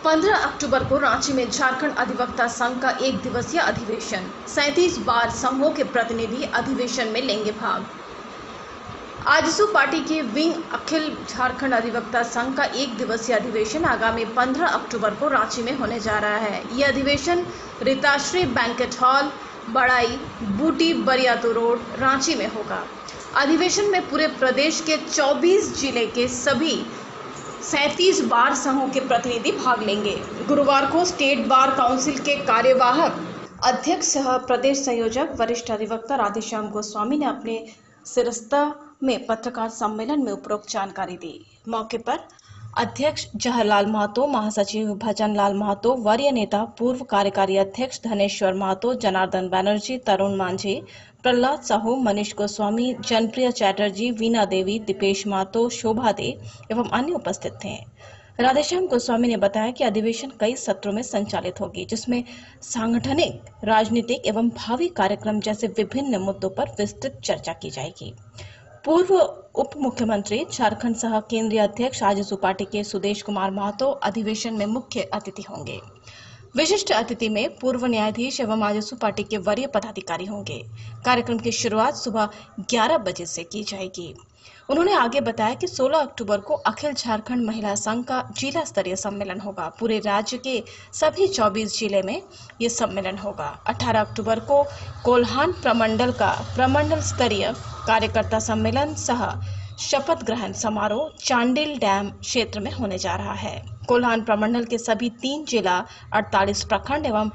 15 अक्टूबर को रांची में झारखंड अधिवक्ता संघ का एक दिवसीय अधिवेशन। 37 बार संघों के प्रतिनिधि अधिवेशन में लेंगे भाग। आजसू पार्टी के विंग अखिल झारखंड अधिवक्ता संघ का एक दिवसीय अधिवेशन आगामी 15 अक्टूबर को रांची में होने जा रहा है। यह अधिवेशन रीताश्री बैंकेट हॉल, बड़ाई, बूटी बरियातू रोड, रांची में होगा। अधिवेशन में पूरे प्रदेश के 24 जिले के सभी 37 बार संघों के प्रतिनिधि भाग लेंगे। गुरुवार को स्टेट बार काउंसिल के कार्यवाहक अध्यक्ष सह प्रदेश संयोजक वरिष्ठ अधिवक्ता राधेश्याम गोस्वामी ने अपने सिरस्ता में पत्रकार सम्मेलन में उपरोक्त जानकारी दी। मौके पर अध्यक्ष जवाहरलाल महतो, महासचिव भजन लाल महतो, वरीय नेता पूर्व कार्यकारी अध्यक्ष धनेश्वर महतो, जनार्दन बनर्जी, तरुण मांझी, प्रहलाद साहू, मनीष गोस्वामी, जनप्रिय चैटर्जी, वीना देवी, दीपेश महतो, शोभा दे एवं अन्य उपस्थित थे। राधेश्याम गोस्वामी ने बताया कि अधिवेशन कई सत्रों में संचालित होगी, जिसमें सांगठनिक, राजनीतिक एवं भावी कार्यक्रम जैसे विभिन्न मुद्दों पर विस्तृत चर्चा की जाएगी। पूर्व उप मुख्यमंत्री, झारखंड सह केंद्रीय अध्यक्ष आजसू पार्टी के सुदेश कुमार महतो अधिवेशन में मुख्य अतिथि होंगे। विशिष्ट अतिथि में पूर्व न्यायाधीश एवं आजसू पार्टी के वरीय पदाधिकारी होंगे। कार्यक्रम की शुरुआत सुबह 11 बजे से की जाएगी। उन्होंने आगे बताया कि 16 अक्टूबर को अखिल झारखंड महिला संघ का जिला स्तरीय सम्मेलन होगा। पूरे राज्य के सभी 24 जिले में ये सम्मेलन होगा। 18 अक्टूबर को कोल्हान प्रमंडल का प्रमंडल स्तरीय कार्यकर्ता सम्मेलन सह शपथ ग्रहण समारोह चांडिल डैम क्षेत्र में होने जा रहा है। कोल्हान प्रमंडल के सभी 3 जिला, 48 प्रखंड एवं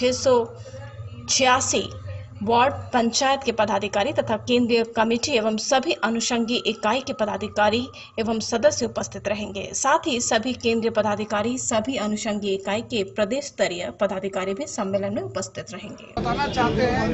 686 वार्ड पंचायत के पदाधिकारी तथा केंद्रीय कमेटी एवं सभी अनुषंगी इकाई के पदाधिकारी एवं सदस्य उपस्थित रहेंगे। साथ ही सभी केंद्रीय पदाधिकारी, सभी अनुषंगी इकाई के प्रदेश स्तरीय पदाधिकारी भी सम्मेलन में उपस्थित रहेंगे। बताना चाहते हैं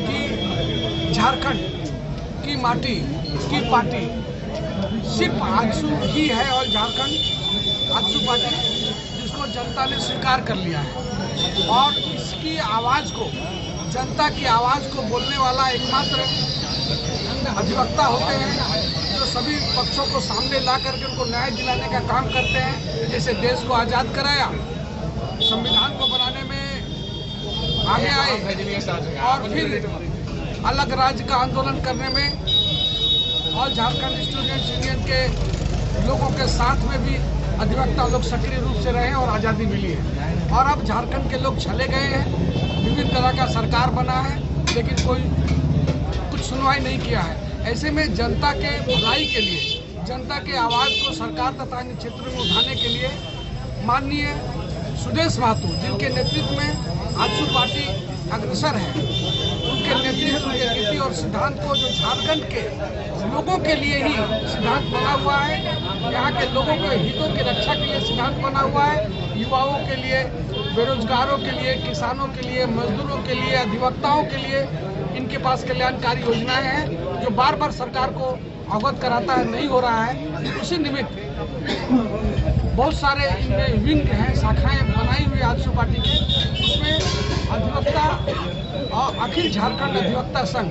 कि झारखंड की माटी की पार्टी सिर्फ आजसू ही है और झारखंड आजसू पार्टी जिसको जनता ने स्वीकार कर लिया है और इसकी आवाज़ को, जनता की आवाज़ को बोलने वाला एकमात्र अधिवक्ता होते हैं, जो सभी पक्षों को सामने ला करके उनको न्याय दिलाने का काम करते हैं। जैसे देश को आज़ाद कराया, संविधान को बनाने में आगे आए और फिर अलग राज्य का आंदोलन करने में और झारखंड स्टूडेंट्स यूनियन के लोगों के साथ में भी अधिवक्ता लोग सक्रिय रूप से रहे और आज़ादी मिली है। और अब झारखंड के लोग चले गए हैं, विभिन्न तरह का सरकार बना है, लेकिन कोई कुछ सुनवाई नहीं किया है। ऐसे में जनता के भलाई के लिए, जनता के आवाज़ को सरकार तथा अन्य क्षेत्रों में उठाने के लिए माननीय सुदेश महतो, जिनके नेतृत्व में आजसू पार्टी अग्रसर है, उनके नेतृत्व के नीति और सिद्धांत को, जो झारखंड के लोगों के लिए ही सिद्धांत बना हुआ है, यहाँ के लोगों के हितों की रक्षा के लिए सिद्धांत बना हुआ है, युवाओं के लिए, बेरोजगारों के लिए, किसानों के लिए, मजदूरों के लिए, अधिवक्ताओं के लिए इनके पास कल्याणकारी योजनाएं हैं, जो बार बार सरकार को अवगत कराता है, नहीं हो रहा है। उसी निमित्त बहुत सारे इनमें विंग हैं, शाखाएं बनाई हुई आजसू पार्टी के, उसमें अधिवक्ता और अखिल झारखंड अधिवक्ता संघ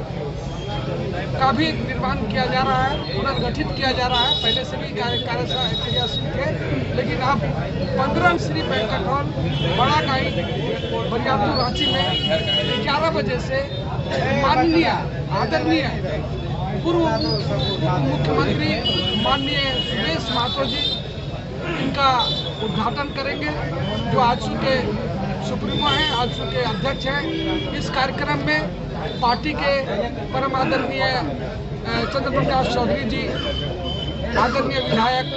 का भी निर्माण किया जा रहा है, पुनर्गठित किया जा रहा है। पहले से भी क्रियाशील थे, लेकिन अब 15 श्री बैंकेट हॉल, बड़ाई, बरियातू, रांची में 11 बजे से माननीय आदरणीय पूर्व मुख्यमंत्री माननीय सुदेश महतो जी इनका उद्घाटन करेंगे, जो आजसू के सुप्रीमो हैं, आजसू के अध्यक्ष हैं। इस कार्यक्रम में पार्टी के परम आदरणीय चंद्र प्रकाश चौधरी जी, आदरणीय विधायक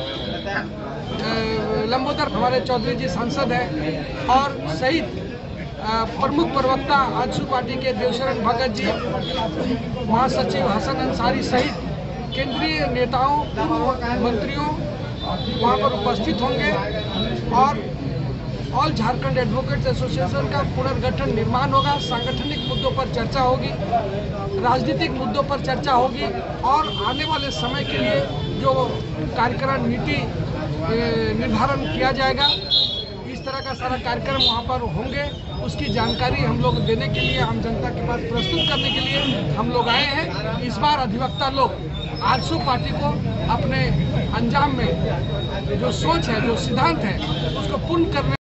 लंबोदर हमारे चौधरी जी सांसद हैं, और सहित प्रमुख प्रवक्ता आजसू पार्टी के देवशरण भगत जी, महासचिव हसन अंसारी सहित केंद्रीय नेताओं, मंत्रियों वहाँ पर उपस्थित होंगे और ऑल झारखंड एडवोकेट्स एसोसिएशन का पुनर्गठन निर्माण होगा। सांगठनिक मुद्दों पर चर्चा होगी, राजनीतिक मुद्दों पर चर्चा होगी और आने वाले समय के लिए जो कार्यक्रम नीति निर्धारण किया जाएगा, इस तरह का सारा कार्यक्रम वहाँ पर होंगे। उसकी जानकारी हम लोग देने के लिए, आम जनता के पास प्रस्तुत करने के लिए हम लोग आए हैं। इस बार अधिवक्ता लोग आजसू पार्टी को अपने अंजाम में जो सोच है, जो सिद्धांत है, उसको पूर्ण करने